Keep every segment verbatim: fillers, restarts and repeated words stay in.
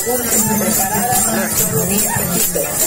lagunas preparadas con diez pesitos.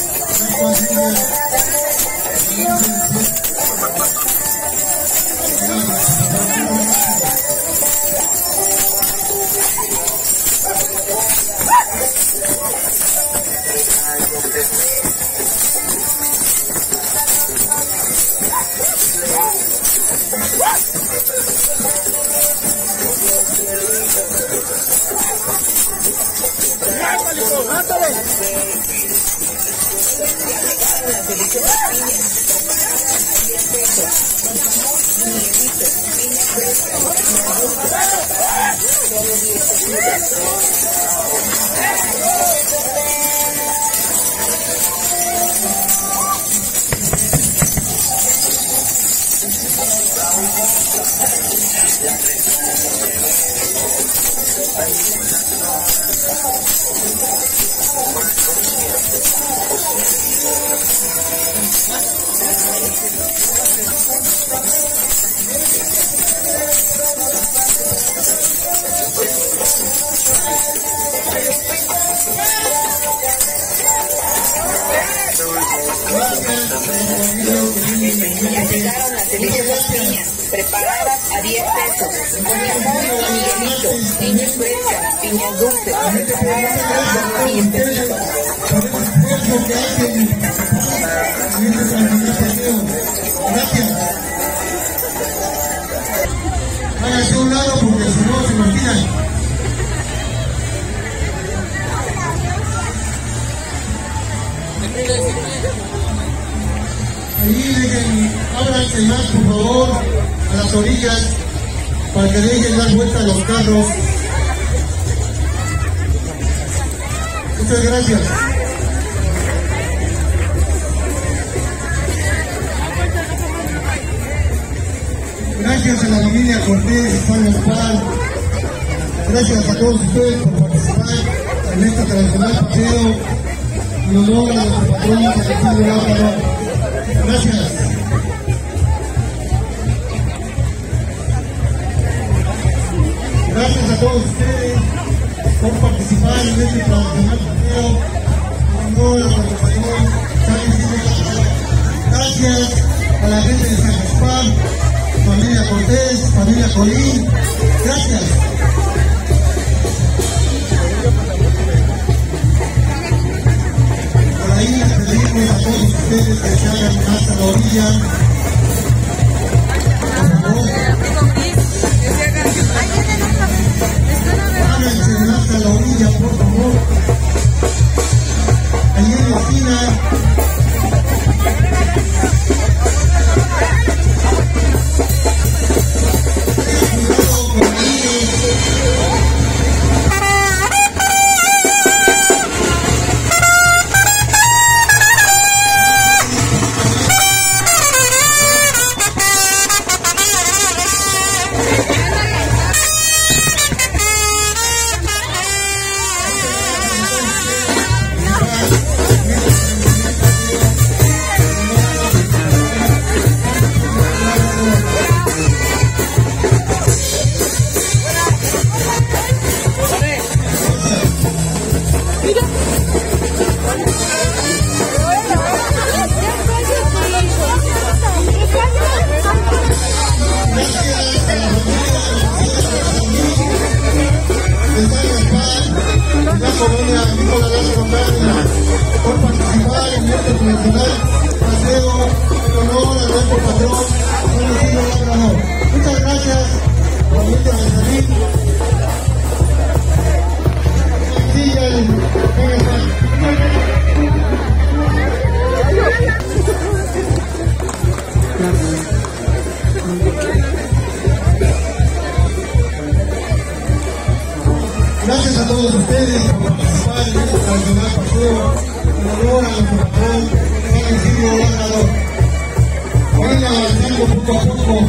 Ya llegaron las deliciosas piñas, preparadas a diez pesos. Miguelito, piñas frescas, piñas dulces, preparadas a diez pesitos. Gracias. Háganse a un lado porque si no se imaginan. Ahí dejen, ábranse más por favor a las orillas para que dejen dar vuelta a los carros. Muchas gracias. Gracias a la familia Cortés, San Gaspar. Gracias a todos ustedes por participar en esta tradicional paseo en honor a nuestro patrón San Isidro Labrador. Gracias. Gracias a todos ustedes por participar en este tradicional paseo en honor a nuestro patrón San Isidro Labrador. Gracias a la gente de San Gaspar, familia Cortés, familia Colín. Gracias. Por ahí les pedimos a todos ustedes que se hagan más a la orilla. Por favor. Háganse más a la orilla, por favor. Ahí en la esquina. Por participar en este tradicional paseo en honor a nuestro patrón San Isidro Labrador. Muchas gracias, familia de Salir. Gracias a todos ustedes por participar en este tradicional paseo en honor a nuestro patrón San Isidro Labrador. Vayan avanzando poco a poco.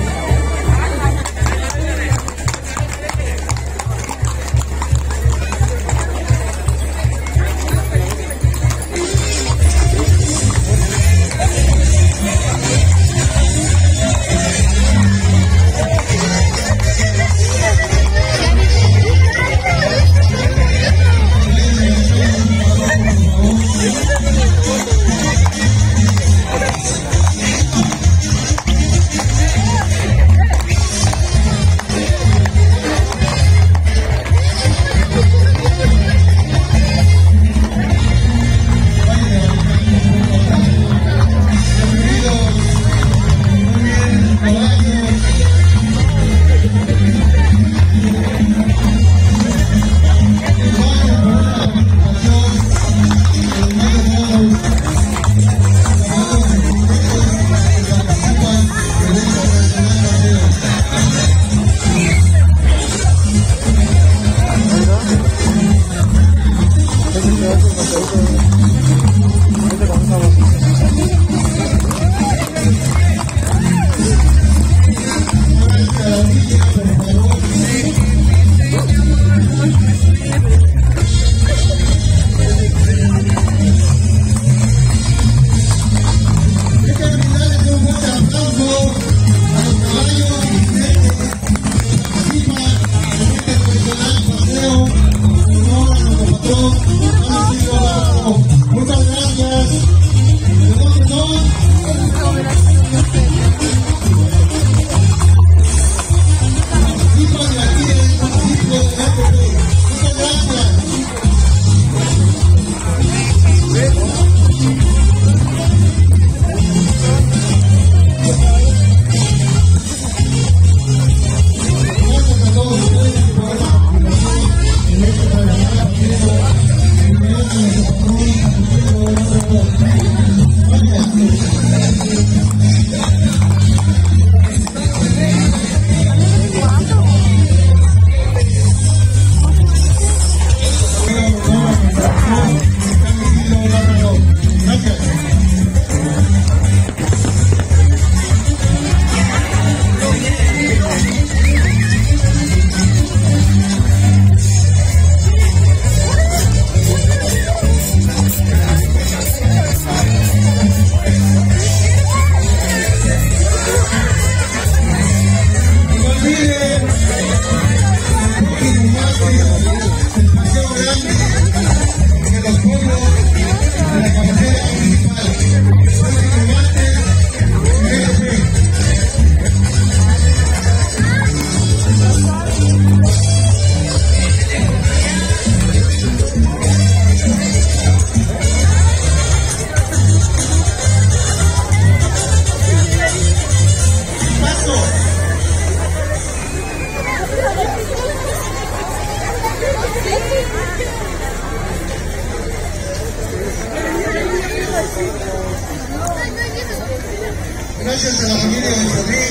Gracias a la familia de Chorrín.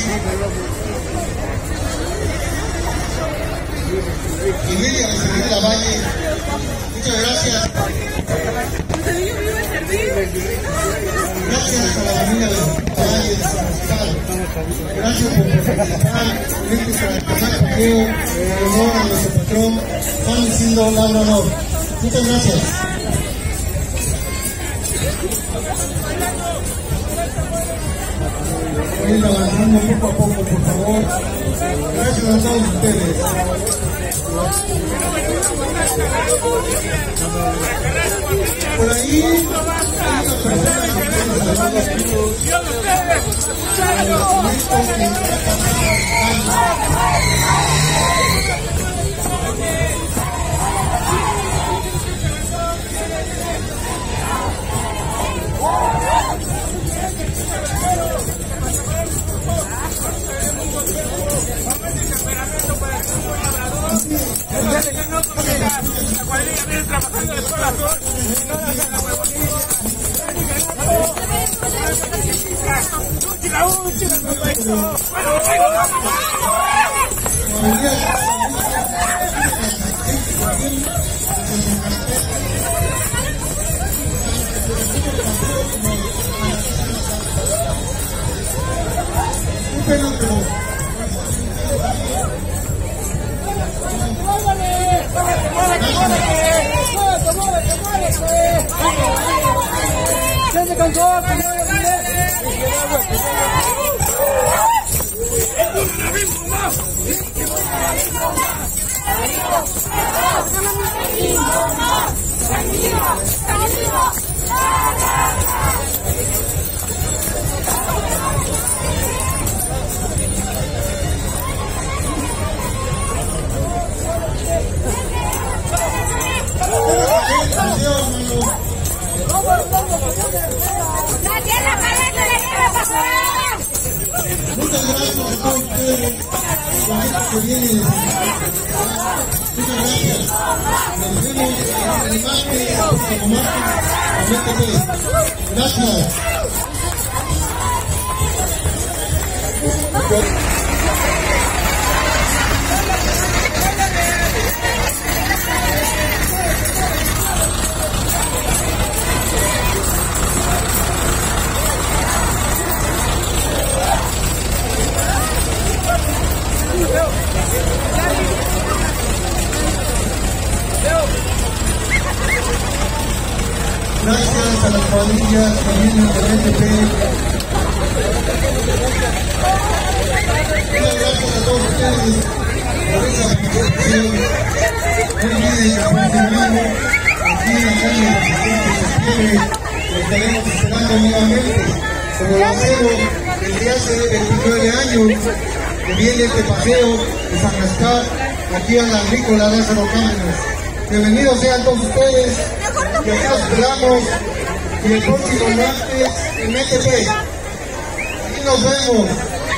Familia de Chorrín La Valle. Muchas gracias. Gracias a la familia de La Valle de San Oscar. Gracias por participar en este tradicional paseo en honor a nuestro patrón San Isidro Labrador. Muchas gracias. Voy a ir avanzando poco a poco, por favor. Gracias a todos ustedes. Por ahí hay una persona que quiere salvar los pisos. Muchas gracias a todos ustedes por esto que viene. Muchas gracias. Nos vemos en el mate, como mate, gracias. Gracias a las cuadrillas, familias del N T P. Muchas gracias a todos ustedes por esa participación. No olviden que por semana, aquí en la calle de septiembre, lo estaremos esperando nuevamente. Como lo hacemos desde hace veintinueve años, que viene este paseo de San Gaspar, aquí a la agrícola de Lázaro Cárdenas. Bienvenidos sean todos ustedes, y aquí los esperamos, y el próximo martes en M T P. Aquí nos vemos.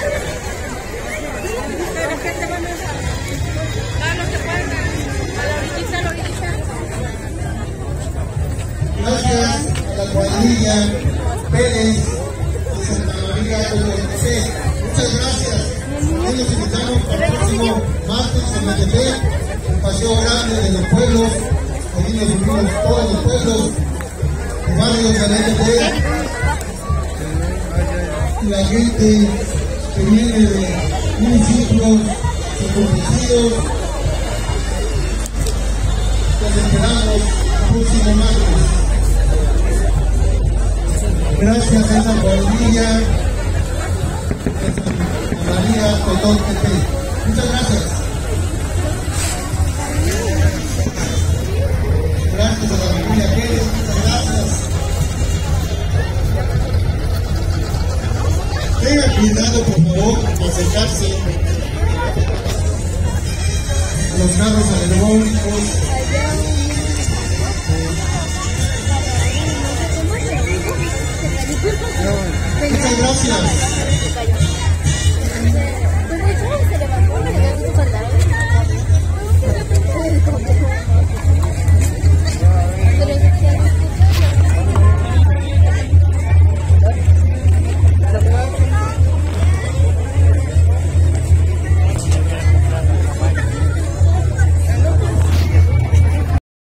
Gracias a la cuadrilla Pérez de Santa María de M T P. Muchas gracias. Hoy nos invitamos para el próximo martes en M T P, un paseo grande de los pueblos. Aquí nos unimos todos los pueblos, los barrios de M T P, la gente que viene de municipios circunstanciados. Los esperamos el próximo martes. Gracias a esa cuadrilla de Santa María Totón T P. Muchas gracias. Gracias a la familia Pérez, muchas gracias. Tengan cuidado, por favor, de acercarse a los carros alegóricos. Muchas gracias.